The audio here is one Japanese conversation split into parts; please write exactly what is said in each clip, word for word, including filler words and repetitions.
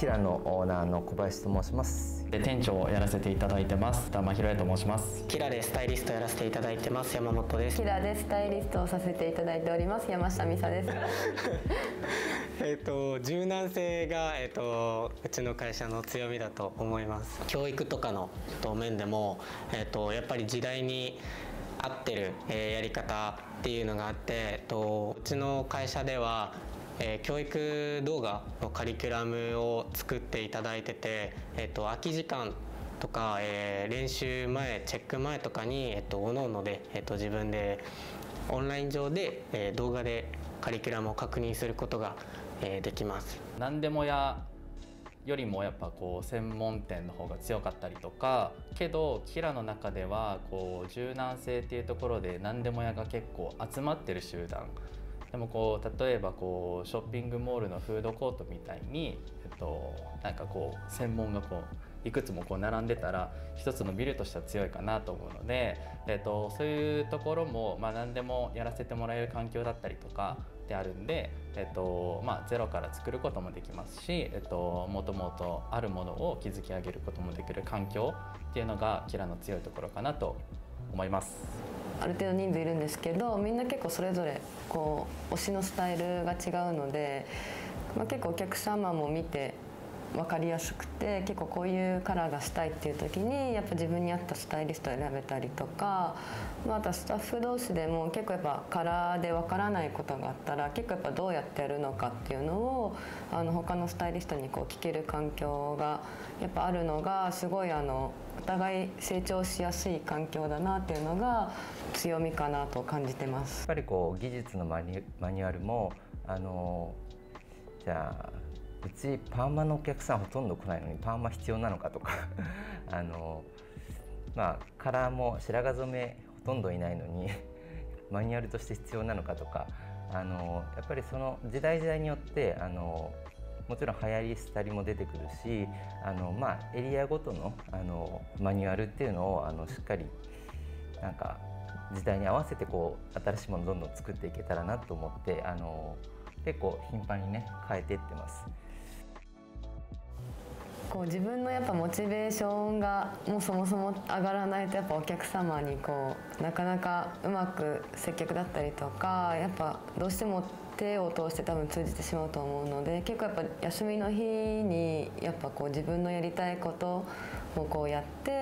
キラのオーナーの小林と申します。 で店長をやらせていただいてます玉ひろやと申します。 キラでスタイリストやらせていただいてます山本です。 キラでスタイリストをさせていただいております山下美沙です。 えっと柔軟性が、えっと、うちの会社の強みだと思います。教育とかの面でも、えっと、やっぱり時代に合ってる、えー、やり方っていうのがあって、えっと、うちの会社では、えー、教育動画のカリキュラムを作っていただいてて、えっと、空き時間とか、えー、練習前チェック前とかに、えっと、各々で、えっと、自分でオンライン上で、えー、動画でカリキュラムを確認することが、えー、できます。 何でもやよりもやっぱこう専門店の方が強かったりとか、けどキラの中ではこう柔軟性っていうところで何でも屋が結構集まってる集団でも、こう例えばこうショッピングモールのフードコートみたいに、えっと、なんかこう専門がこういくつもこう並んでたら一つのビルとしては強いかなと思うので、えっと、そういうところも、まあ、何でもやらせてもらえる環境だったりとかであるんで、えっとまあ、ゼロから作ることもできますし、えっと、もともとあるものを築き上げることもできる環境っていうのがキラの強いところかなと思います。 ある程度人数いるんですけど、みんな結構それぞれこう推しのスタイルが違うので、まあ、結構お客様も見て分かりやすくて、結構こういうカラーがしたいっていう時にやっぱ自分に合ったスタイリストを選べたりとか、まあ、あとはスタッフ同士でも結構やっぱカラーで分からないことがあったら結構やっぱどうやってやるのかっていうのをあの他のスタイリストにこう聞ける環境がやっぱあるのがすごいあのお互い成長しやすい環境だなっていうのが強みかなと感じてます。 やっぱりこう技術のマニュ、マニュアルもあのじゃあうちパーマのお客さんほとんど来ないのにパーマ必要なのかとかあのまあカラーも白髪染めほとんどいないのにマニュアルとして必要なのかとか、あのやっぱりその時代時代によってあのもちろん流行り廃りも出てくるし、あの、まあ、エリアごとの、あのマニュアルっていうのをあのしっかりなんか時代に合わせてこう新しいものをどんどん作っていけたらなと思って、あの結構頻繁にね変えていってます。 こう自分のやっぱモチベーションがもうそもそも上がらないとやっぱお客様にこうなかなかうまく接客だったりとかやっぱどうしても手を通して多分通じてしまうと思うので、結構やっぱ休みの日にやっぱこう自分のやりたいことをこうやって、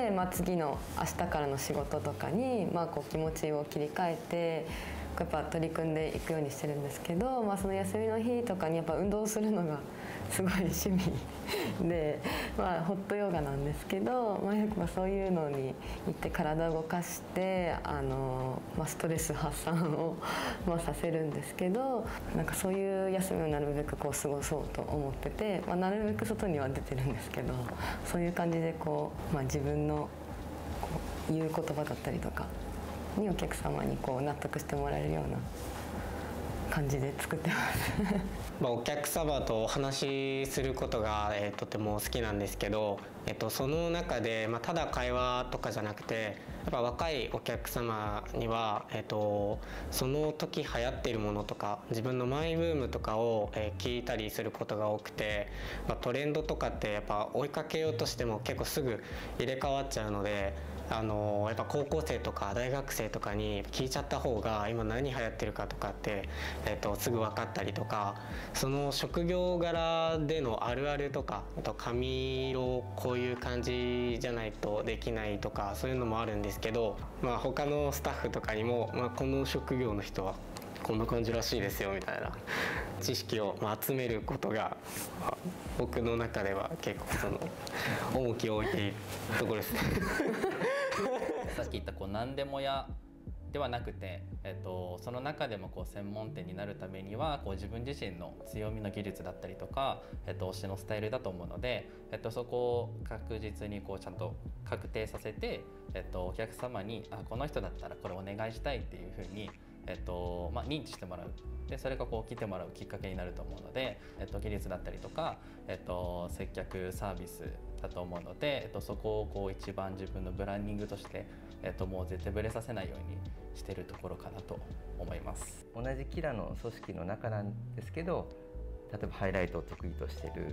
まあ、次の明日からの仕事とかにまあこう気持ちを切り替えてやっぱ取り組んでいくようにしてるんですけど、まあ、その休みの日とかにやっぱ運動するのがすごい趣味で、まあ、ホットヨガなんですけど、まあ、やっぱそういうのに行って体を動かしてあの、まあ、ストレス発散を、まあ、させるんですけど、なんかそういう休みをなるべくこう過ごそうと思ってて、まあ、なるべく外には出てるんですけど、そういう感じでこう、まあ、自分のこう言う言葉だったりとかにお客様にこう納得してもらえるような感じで作ってますまあお客様とお話しすることが、えー、とても好きなんですけど、えっと、その中で、まあ、ただ会話とかじゃなくてやっぱ若いお客様には、えっと、その時流行っているものとか自分のマイブームとかを、えー、聞いたりすることが多くて、まあ、トレンドとかってやっぱ追いかけようとしても結構すぐ入れ替わっちゃうので、あのやっぱ高校生とか大学生とかに聞いちゃった方が今何流行ってるかとかって、えっと、すぐ分かったりとか、その職業柄でのあるあるとか、あと髪色こういう感じじゃないとできないとかそういうのもあるんですけど、まあ、他のスタッフとかにも、まあ、この職業の人はこんな感じらしいですよみたいな知識を集めることが僕の中では結構その重きを置いているところですねさっき言ったこう何でも屋ではなくて、えっと、その中でもこう専門店になるためにはこう自分自身の強みの技術だったりとか、えっと、推しのスタイルだと思うので、えっと、そこを確実にこうちゃんと確定させて、えっと、お客様にあこの人だったらこれお願いしたいっていうふうに、えっとまあ、認知してもらう。でそれがこう来てもらうきっかけになると思うので、えっと、技術だったりとか、えっと、接客サービスだと思うので、えっと、そこをこう一番自分のブランディングとして、えっと、もう絶対ブレさせないようにしてるところかなと思います。 同じキラの組織の中なんですけど、例えばハイライトを得意としてる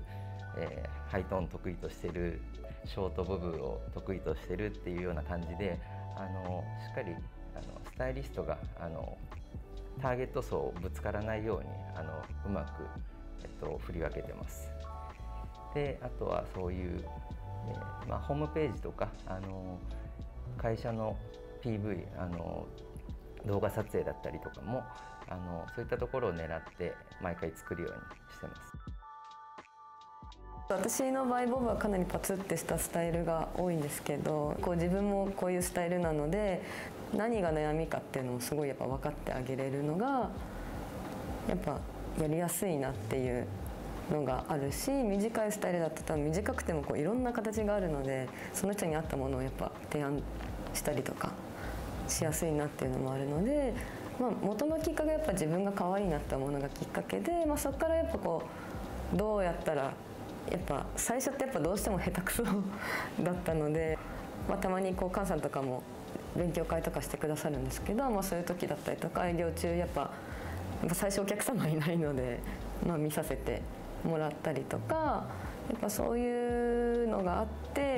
えー、ハイトーン得意としてる、ショート部分を得意としてるっていうような感じで、あのしっかりあのスタイリストがあのターゲット層をぶつからないようにあのうまく、えっと、振り分けてます。であとはそういう、えーまあ、ホームページとかあの会社の ピーブイ あの動画撮影だったりとかもあのそういったところを狙って毎回作るようにしてます。 私の場合ボブはかなりパツってしたスタイルが多いんですけど、こう自分もこういうスタイルなので何が悩みかっていうのをすごいやっぱ分かってあげれるのがやっぱやりやすいなっていうのがあるし、短いスタイルだと多分短くてもこういろんな形があるので、その人に合ったものをやっぱ提案したりとかしやすいなっていうのもあるので、まあ、元のきっかけはやっぱ自分が可愛いなって思うのがきっかけで、まあ、そこからやっぱこうどうやったらやっぱ最初ってやっぱどうしても下手くそだったので、まあ、たまにこう菅さんとかも勉強会とかしてくださるんですけど、まあ、そういう時だったりとか営業中やっぱ、やっぱ最初お客様いないので、まあ、見させてもらったりとか、やっぱそういうのがあって、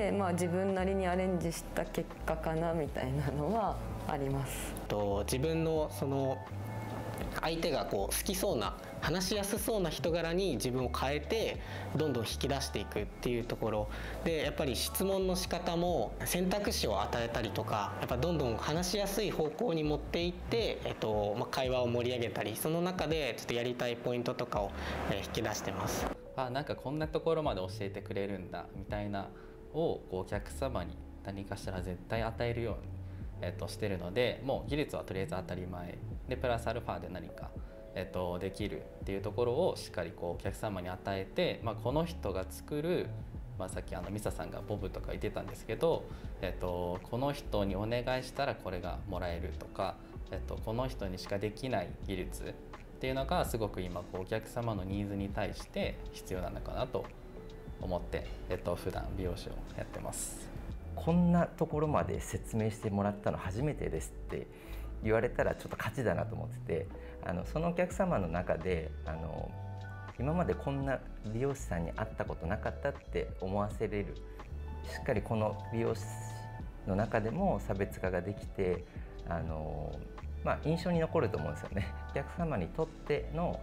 まあ、自分なりにアレンジした結果かなみたいなのはあります。 と自分のその相手がこう好きそうな話しやすそうな人柄に自分を変えてどんどん引き出していくっていうところで、やっぱり質問の仕方も選択肢を与えたりとか、やっぱどんどん話しやすい方向に持っていって、えっとまあ、会話を盛り上げたり、その中でちょっとやりたいポイントとかを、えー、引き出してます。 あ、なんかこんなところまで教えてくれるんだみたいなをこうお客様に何かしら絶対与えるように、えっと、してるので、もう技術はとりあえず当たり前でプラスアルファで何かえっと、できるっていうところをしっかりこうお客様に与えて、まあ、この人が作る、まあ、さっきあのミサさんがボブとか言ってたんですけど、えっと、この人にお願いしたらこれがもらえるとか、えっと、この人にしかできない技術っていうのがすごく今こうお客様のニーズに対して必要なのかなと思って、えっと、普段美容師をやってます。 こんなところまで説明してもらったの初めてですって言われたらちょっと勝ちだなと思ってて、あのそのお客様の中であの今までこんな美容師さんに会ったことなかったって思わせれる、しっかりこの美容師の中でも差別化ができて、あの、まあ、印象に残ると思うんですよね。お客様にとっての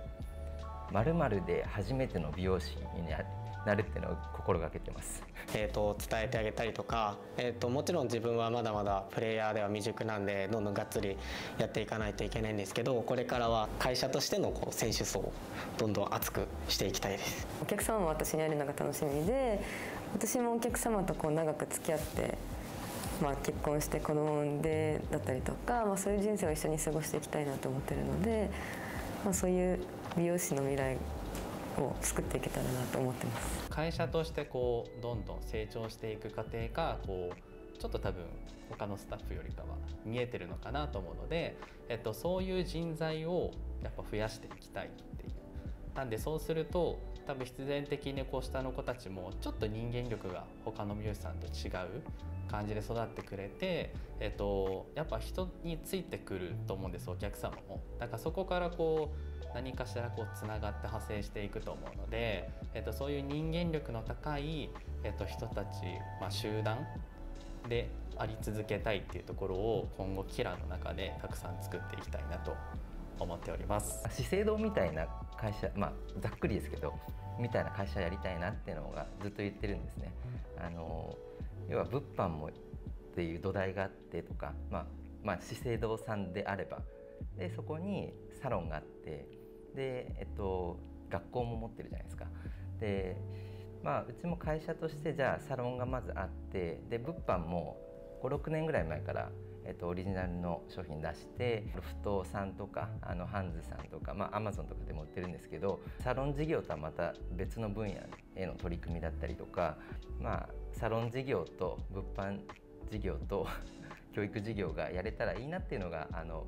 〇〇で初めての美容師になるっていうのを心がけてます。 えーと伝えてあげたりとか、えーともちろん自分はまだまだプレイヤーでは未熟なんで、どんどんがっつりやっていかないといけないんですけど、これからは会社としてのこう選手層をどんどん厚くしていきたいです。 お客様も私に会えるのが楽しみで、私もお客様とこう長く付き合って、まあ、結婚して子供を産んでだったりとか、まあ、そういう人生を一緒に過ごしていきたいなと思ってるので、まあ、そういう美容師の未来を作っていけたらなと思ってます。 会社としてこうどんどん成長していく過程がこうちょっと多分他のスタッフよりかは見えてるのかなと思うので、えっと、そういう人材をやっぱ増やしていきたいっていう。なんでそうすると多分必然的にこう下の子たちもちょっと人間力が他の美容師さんと違う感じで育ってくれて、えっと、やっぱ人についてくると思うんです、お客様も。だからそこからこう何かしらこうつながって派生していくと思うので、えっと、そういう人間力の高い、えっと、人たち、まあ、集団であり続けたいっていうところを今後キラの中でたくさん作っていきたいなと思っております。 資生堂みたいな会社、まあ、ざっくりですけどみたいな会社やりたいなっていうのがずっと言ってるんですね。あの要は物販もっていう土台があってとか、まあまあ、資生堂さんであればでそこにサロンがあってで、えっと、学校も持ってるじゃないですか。で、まあ、うちも会社としてじゃあサロンがまずあってで物販もごろくねんぐらい前から、えっと、オリジナルの商品出してロフトさんとかあのハンズさんとか、まあ、アマゾンとかでも売ってるんですけど、サロン事業とはまた別の分野への取り組みだったりとか、まあ、サロン事業と物販事業と教育事業がやれたらいいなっていうのがあの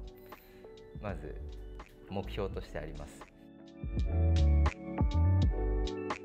まず目標としてあります。